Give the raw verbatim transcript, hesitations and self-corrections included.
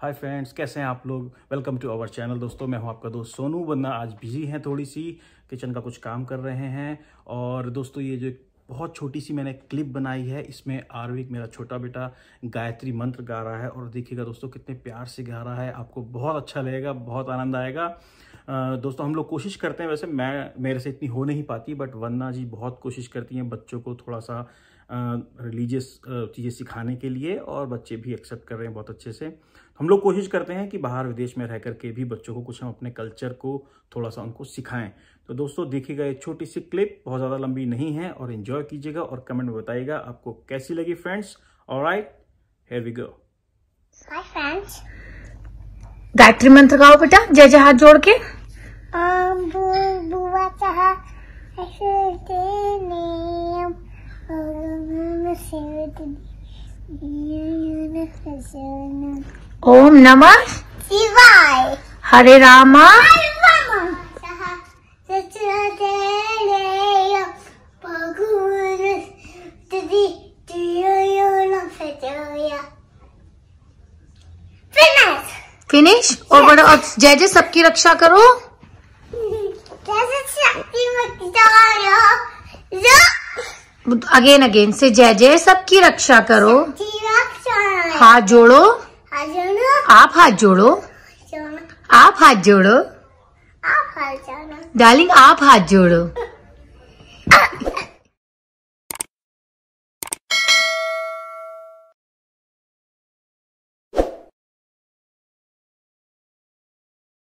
Hi friends, कैसे हैं आप लोग। Welcome to our channel. दोस्तों मैं हूं आपका दोस्त सोनू। वरना आज बिजी हैं, थोड़ी सी किचन का कुछ काम कर रहे हैं। और दोस्तों ये जो बहुत छोटी सी मैंने क्लिप बनाई है, इसमें आरविक मेरा छोटा बेटा गायत्री मंत्र गा रहा है। और देखिएगा दोस्तों कितने प्यार से गा रहा है, आपको बहुत अच्छा लगेगा, बहुत आनंद आएगा। दोस्तों हम लोग कोशिश करते हैं, वैसे मैं मेरे से इतनी हो नहीं पाती, बट वंदना जी बहुत कोशिश करती हैं बच्चों को थोड़ा सा रिलीजियस चीज़ें सिखाने के लिए, और बच्चे भी एक्सेप्ट कर रहे हैं बहुत अच्छे से। हम लोग कोशिश करते हैं कि बाहर विदेश में रह करके भी बच्चों को कुछ हम अपने कल्चर को थोड़ा सा उनको सिखाएं। तो दोस्तों देखिएगा एक छोटी सी क्लिप, बहुत ज़्यादा लंबी नहीं है, और एंजॉय कीजिएगा और कमेंट में बताइएगा आपको कैसी लगी friends. Alright, here we go. Hi friends, Gayatri मंत्र गाओ बेटा, जय जय हाथ जोड़ के। um बुआ चाहा ऐसे नेम ओम नमः शिवाय हरे रामा फिनिश। और बड़ा और जय जय सबकी रक्षा करो। अगेन अगेन से जय जय सबकी रक्षा करो। हाथ जोड़ो, आप हाथ जोड़ो, आप हाथ जोड़ो, डार्लिंग आप हाथ जोड़ो।